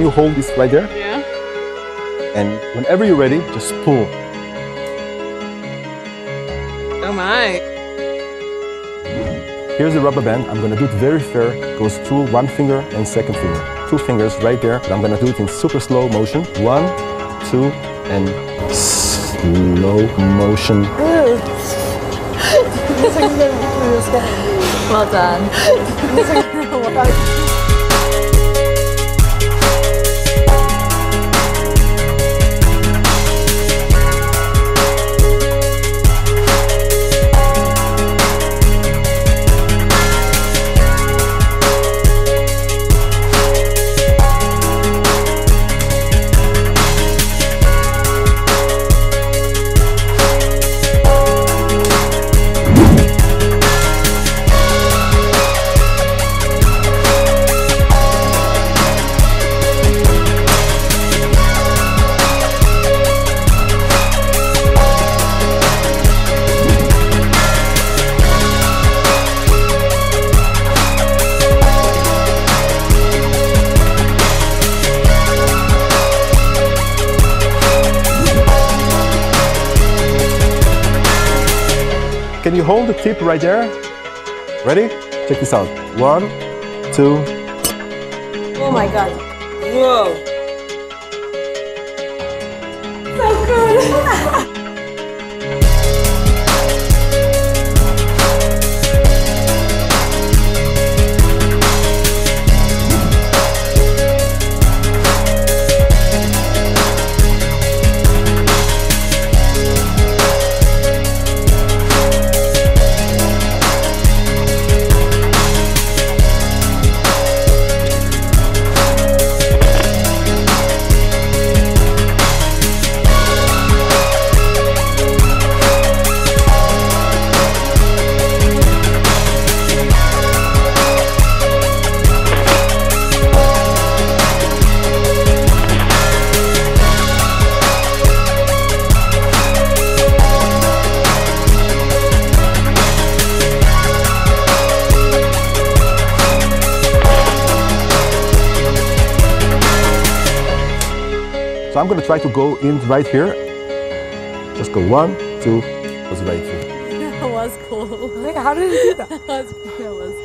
you hold this right there? Yeah. And whenever you're ready, just pull. Oh my. Here's the rubber band. I'm gonna do it very fair. Goes through one finger and second finger. 2 fingers right there. But I'm gonna do it in super slow motion. 1, 2, and slow motion. Well done. Can you hold the tip right there? Ready? Check this out. 1, 2. Oh my god. Whoa. So good. So I'm gonna try to go in right here. Just go 1, 2, goes right through. That was cool. Like, how did you do that? That was